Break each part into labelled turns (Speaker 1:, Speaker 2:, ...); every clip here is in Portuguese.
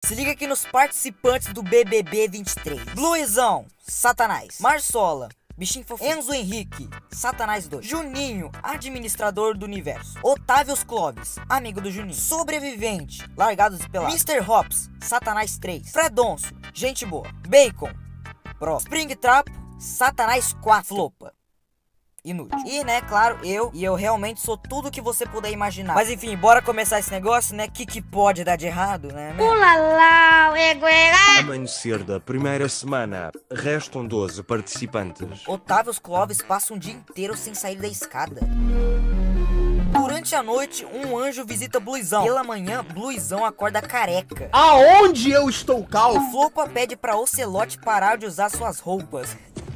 Speaker 1: Se liga aqui nos participantes do BBB 23. Luizão, Satanás. Marsola, bichinho fofinho. Enzo Henrique, Satanás 2. Juninho, administrador do universo. Otávios Clóvis, amigo do Juninho. Sobrevivente, largados e pelados. Mr. Hops, Satanás 3. Fredoncio, gente boa. Bacon, Pro. Springtrap, Satanás 4. Flopa, inútil. E, né, claro, eu realmente sou tudo que você puder imaginar. Mas enfim, bora começar esse negócio, né? Que pode dar de errado, né?
Speaker 2: Ulala,
Speaker 3: Amanhecer da primeira semana. Restam 12 participantes.
Speaker 1: Otávios Clóvis passa um dia inteiro sem sair da escada. Durante a noite, um anjo visita Bluizão. Pela manhã, Bluizão acorda careca.
Speaker 4: Aonde eu estou calmo?
Speaker 1: Flopa pede pra Ocelote parar de usar suas roupas.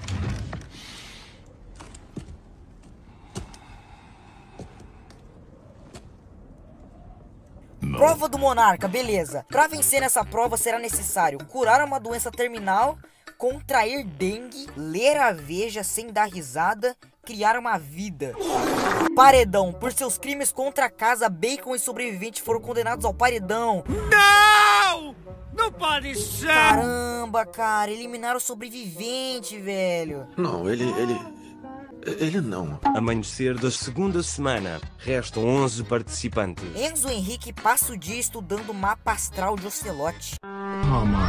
Speaker 1: Prova do Monarca, beleza. Pra vencer nessa prova será necessário curar uma doença terminal, contrair dengue, ler a Veja sem dar risada, criar uma vida. Paredão, por seus crimes contra a casa, Bacon e sobrevivente foram condenados ao paredão.
Speaker 4: Não! Não pode ser!
Speaker 1: Caramba, cara, eliminaram o sobrevivente, velho.
Speaker 5: Não, ele não.
Speaker 3: Amanhecer da segunda semana. Restam 11 participantes.
Speaker 1: Enzo Henrique passa o dia estudando o mapa astral de Ocelote.
Speaker 4: Oh my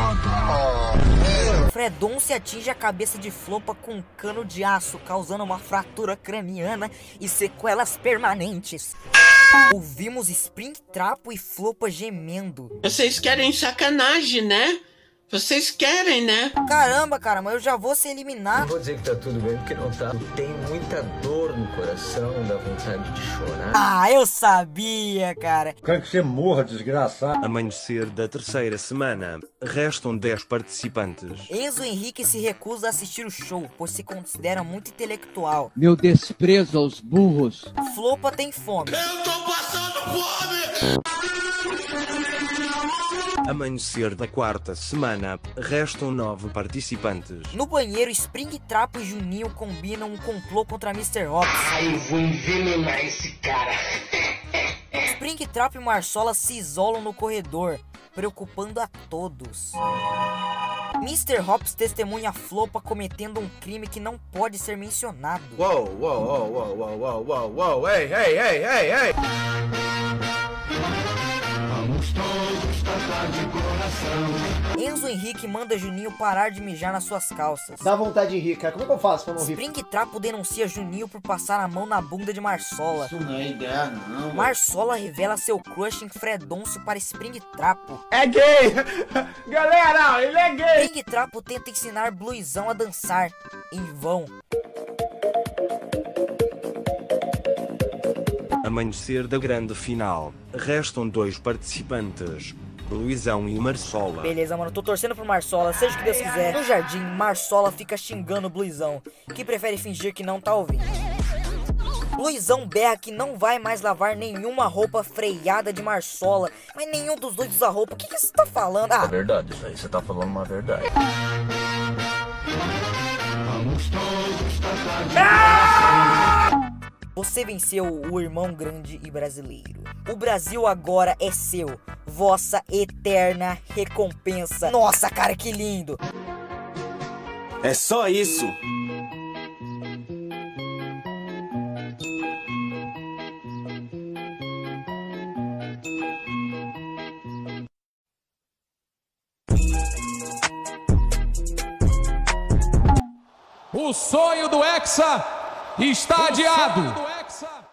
Speaker 4: God.
Speaker 1: Fredoncio atinge a cabeça de Flopa com um cano de aço, causando uma fratura craniana e sequelas permanentes. Ouvimos Springtrap e Flopa gemendo.
Speaker 6: Vocês querem sacanagem, né? Vocês querem, né?
Speaker 1: Caramba, cara, mas eu já vou ser eliminado.
Speaker 7: Não vou dizer que tá tudo bem, porque não tá. Tem muita dor no coração, dá vontade de chorar.
Speaker 1: Ah, eu sabia, cara.
Speaker 4: Quero que você morra, desgraçado.
Speaker 3: Amanhecer da terceira semana. Restam 10 participantes.
Speaker 1: Enzo Henrique se recusa a assistir o show, pois se considera muito intelectual.
Speaker 8: Meu desprezo aos burros.
Speaker 1: Flopa tem fome.
Speaker 6: Eu tô passando fome!
Speaker 3: Amanhecer da quarta semana. Restam 9 participantes.
Speaker 1: No banheiro, Springtrap e Juninho combinam um complô contra Mr. Hops.
Speaker 6: Eu vou envenenar esse cara.
Speaker 1: Springtrap e Marsola se isolam no corredor, preocupando a todos. Mr. Hops testemunha a Flopa cometendo um crime que não pode ser mencionado.
Speaker 4: Uou, ei.
Speaker 1: Enzo Henrique manda Juninho parar de mijar nas suas calças.
Speaker 9: Dá vontade de rir, cara. Como é que eu faço pra não rir?
Speaker 1: Springtrap denuncia Juninho por passar a mão na bunda de Marsola.
Speaker 6: Isso não é ideia, não.
Speaker 1: Marsola revela seu crush em Fredoncio para Springtrap.
Speaker 4: É gay! Galera, ele é gay!
Speaker 1: Springtrap tenta ensinar Bluizão a dançar, em vão.
Speaker 3: Amanhecer da grande final. Restam 2 participantes. Luizão e Marsola.
Speaker 1: Beleza, mano, tô torcendo pro Marsola, seja o que Deus quiser. No jardim, Marsola fica xingando o Bluizão, que prefere fingir que não tá ouvindo. Luizão berra que não vai mais lavar nenhuma roupa freada de Marsola. Mas nenhum dos dois usa roupa. O que você tá falando? Ah,
Speaker 7: É verdade, isso aí. Você tá falando uma verdade.
Speaker 1: você venceu o irmão grande e brasileiro. O Brasil agora é seu. Vossa eterna recompensa. Nossa, cara, que lindo.
Speaker 5: É só isso.
Speaker 10: O sonho do Hexa está adiado.